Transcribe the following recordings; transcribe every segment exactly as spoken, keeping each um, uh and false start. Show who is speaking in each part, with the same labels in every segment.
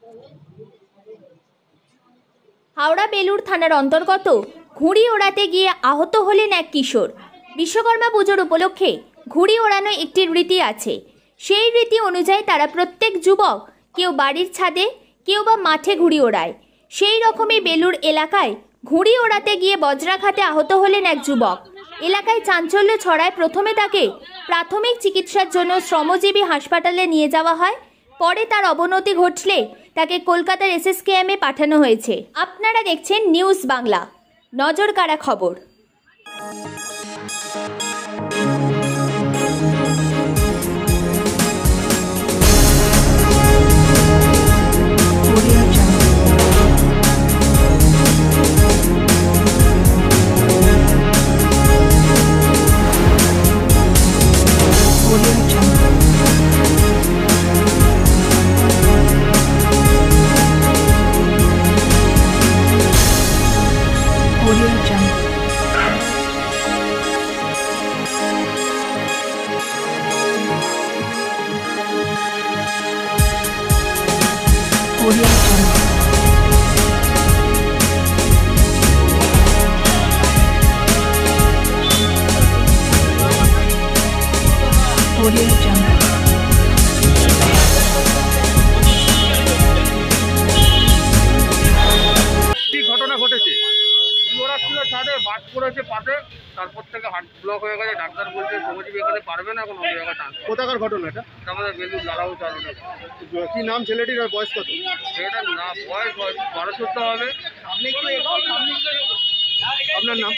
Speaker 1: হাওড়া বেলুর থানার অন্তর্গত ঘুড়ি ওড়াতে গিয়ে আহত হলেন এক কিশোর। বিশ্বকর্মা পুজোর উপলক্ষে ঘুড়ি ওড়ানো একটি রীতি আছে। সেই রীতি অনুযায়ী তারা প্রত্যেক যুবক কেউ বাড়ির ছাদে, কেউ বা মাঠে ঘুড়ি ওড়ায়। সেই রকমই বেলুর এলাকায় ঘুড়ি ওড়াতে গিয়ে বজ্রাঘাতে আহত হলেন এক যুবক। এলাকায় চাঞ্চল্য ছড়ায়। প্রথমে তাকে প্রাথমিক চিকিৎসার জন্য শ্রমজীবী হাসপাতালে নিয়ে যাওয়া হয়। পরে তার অবনতি ঘটলে তাকে কলকাতার এসএসকেএমে পাঠানো হয়েছে। আপনারা দেখছেন নিউজ বাংলা, নজর কাড়া খবর।
Speaker 2: ঘটনা ঘটেছে, ওরা ছিল ছাদে, বাজ পড়েছে পাশে, তারপর থেকে হার্ট ব্লক হয়ে গেছে। ডাক্তার বলছে শ্রমজীবী এখানে পারবে না, এখন অন্য জায়গায় ট্রান্সফার।
Speaker 3: কোথাকার ঘটনা এটা?
Speaker 2: আমাদের বেলুর লালাও চালানো।
Speaker 3: কি নাম ছেলেটির, আর বয়স কত?
Speaker 2: সেটা না, বয়স বারো চোদ্দ হবে।
Speaker 3: আপনার নাম?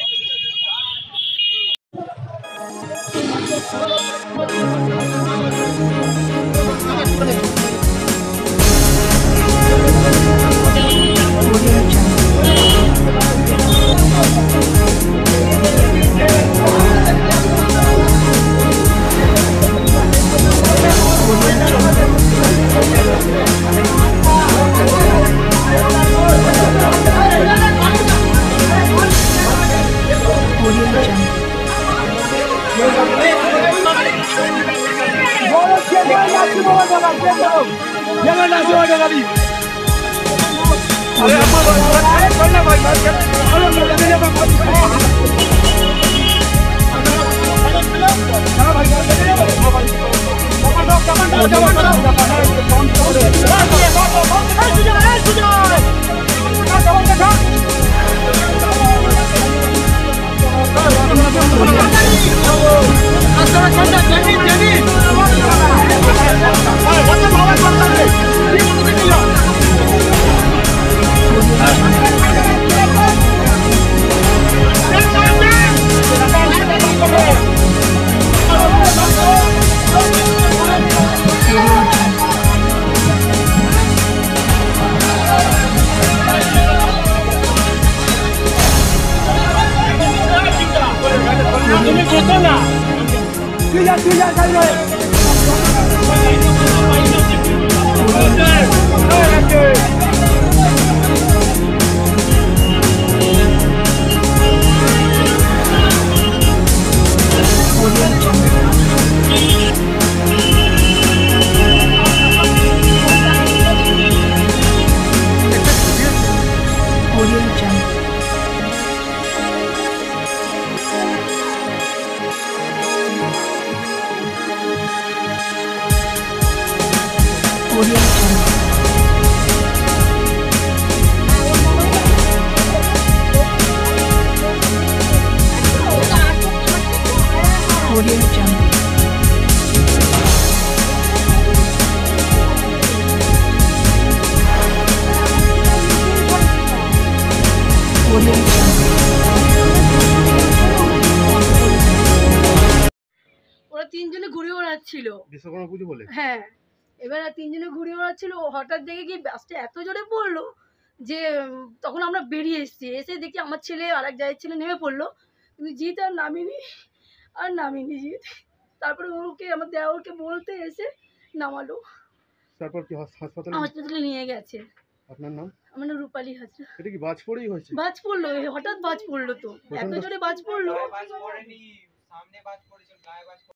Speaker 4: ওরা তিনজনে ঘুড়ি ওড়াচ্ছিল
Speaker 3: বিশ্বকর্মা পুজো বলে।
Speaker 4: হ্যাঁ, এবার তিনজনে ঘুড়ি ওড়াচ্ছিল। হঠাৎ দেখে কি বাসটা এত জোরে পড়লো যে তখন আমরা বেরিয়ে এসেছি। এসে দেখি আমার ছেলে আর এক জায়গায় ছেলে নেমে পড়লো, কিন্তু জিৎ আর নামিনি আর নামিনি জিৎ। তারপরে ওকে আমার দেওরকে বলতে এসে নামালো।
Speaker 3: তারপর কি হাসপাতালে
Speaker 4: হাসপাতালে নিয়ে গেছে।
Speaker 3: আপনার নাম?
Speaker 4: আমার নাম রূপালী হাজরা।
Speaker 3: এটা কি বাজ পড়েই হয়েছে?
Speaker 4: বাজ পড়লো, হঠাৎ বাজ পড়লো, তো এত জোরে বাজ পড়লো।